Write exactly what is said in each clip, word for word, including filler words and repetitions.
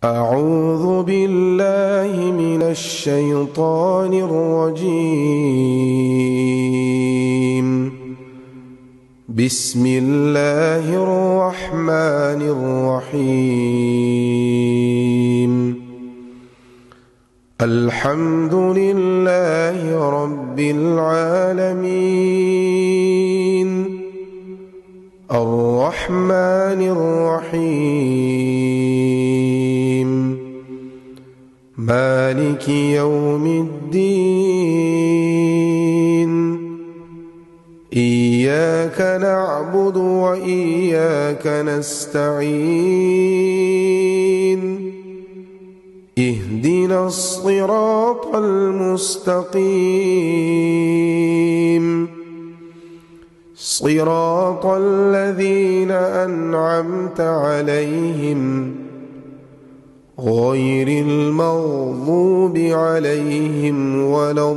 أعوذ بالله من الشيطان الرجيم. بسم الله الرحمن الرحيم. الحمد لله رب العالمين الرحمن الرحيم مالك يوم الدين. إياك نعبد وإياك نستعين. اهدنا الصراط المستقيم صراط الذين أنعمت عليهم غير المغضوب عليهم ولا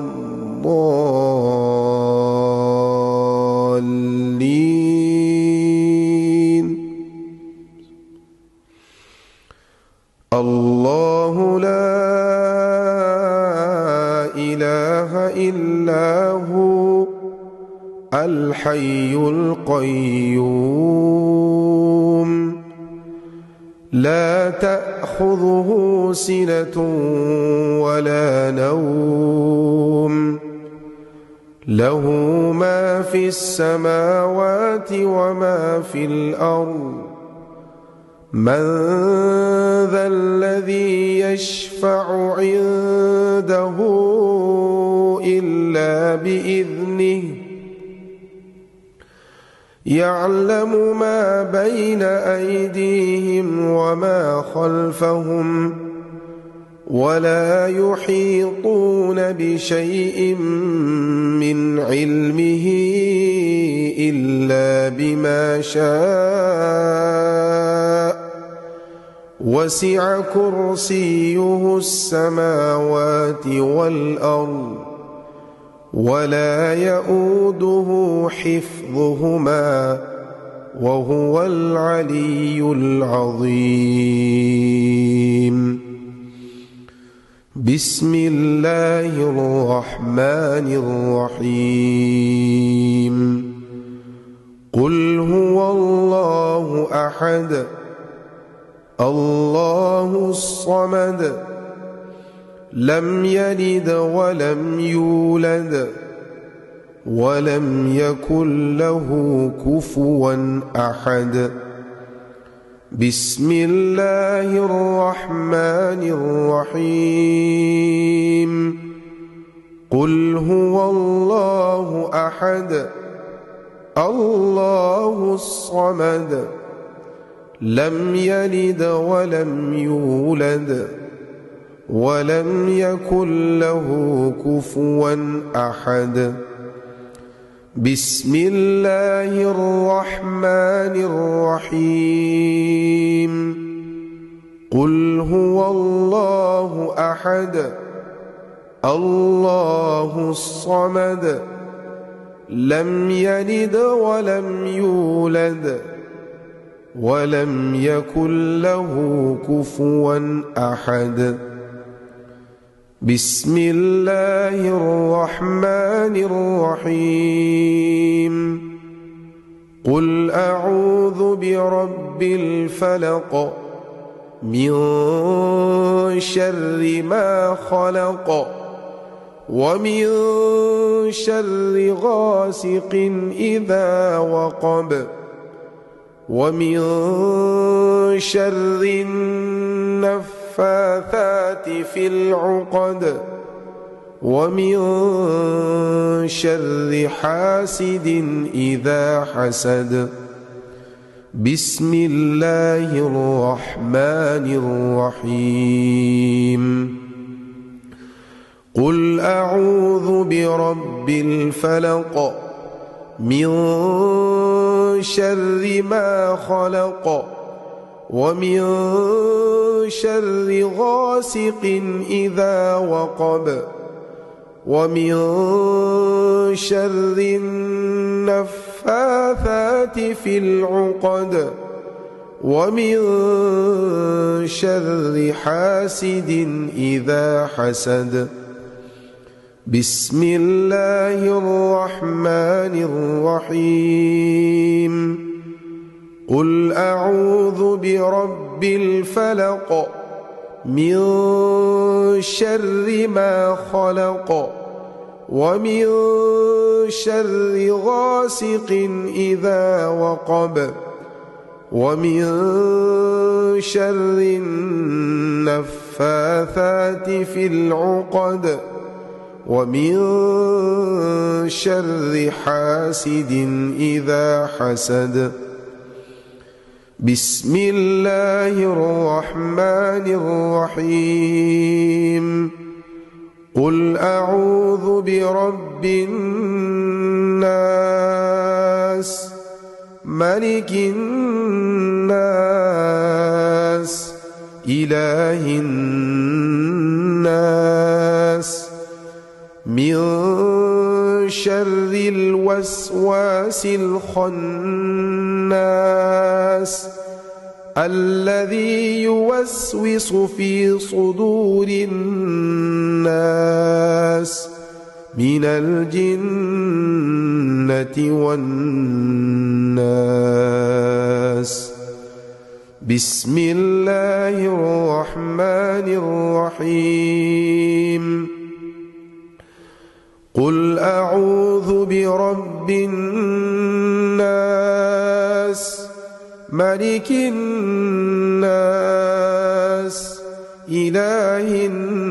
الضالين. الله لا إله إلا هو الحي القيوم لا تأخذه سنة ولا نوم له ما في السماوات وما في الأرض. من ذا الذي يشفع عنده إلا بإذنه. يعلم ما بين أيديهم وما خلفهم ولا يحيطون بشيء من علمه إلا بما شاء. وسع كرسيه السماوات والأرض ولا يؤوده حفظهما وهو العلي العظيم. بسم الله الرحمن الرحيم. قل هو الله أحد الله الصمد لم يلد ولم يولد ولم يكن له كفوا أحد. بسم الله الرحمن الرحيم. قل هو الله أحد الله الصمد لم يلد ولم يولد ولم يكن له كفوا أحد. بسم الله الرحمن الرحيم. قل هو الله أحد الله الصمد لم يلد ولم يولد ولم يكن له كفوا أحد. بسم الله الرحمن الرحيم. قل أعوذ برب الفلق من شر ما خلق ومن شر غاسق إذا وقب ومن شر النفاثات في العقد ومن شر حاسد إذا حسد. بسم الله الرحمن الرحيم. قل أعوذ برب الفلق من شر ما خلق ومن شر غاسق إذا وقب ومن شر النفاثات في العقد ومن شر حاسد إذا حسد. بسم الله الرحمن الرحيم. قل أعوذ برب الفلق من شر ما خلق ومن شر غاسق إذا وقب ومن شر النفاثات في العقد ومن شر حاسد إذا حسد. بسم الله الرحمن الرحيم. قل أعوذ برب الناس ملك الناس إله الناس من شر الوسواس الخناس الذي يوسوس في صدور الناس من الجنة والناس. بسم الله الرحمن الرحيم. قل أعوذ برب الناس ملك الناس إله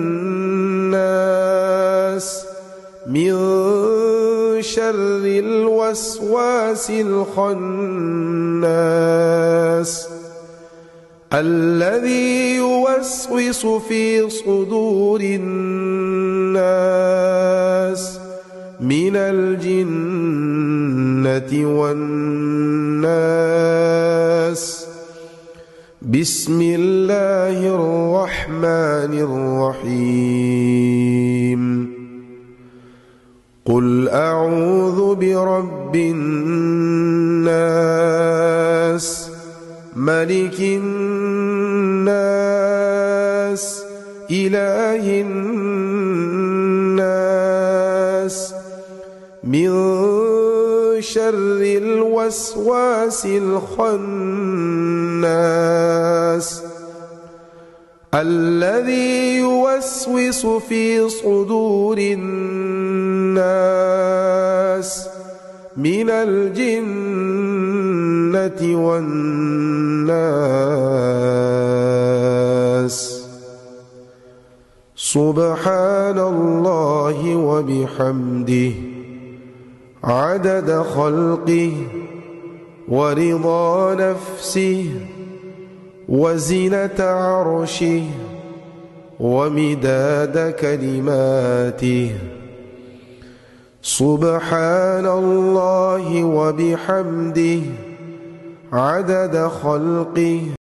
الناس من شر الوسواس الخناس الذي يوسوس في صدور الناس من الجنة والناس. بسم الله الرحمن الرحيم. قل أعوذ برب الناس ملك الناس إله الناس من شر الوسواس الخناس الذي يوسوس في صدور الناس من الجنة والناس. سبحان الله وبحمده عدد خلقه ورضا نفسه وزنة عرشه ومداد كلماته. سبحان الله وبحمده عدد خلقه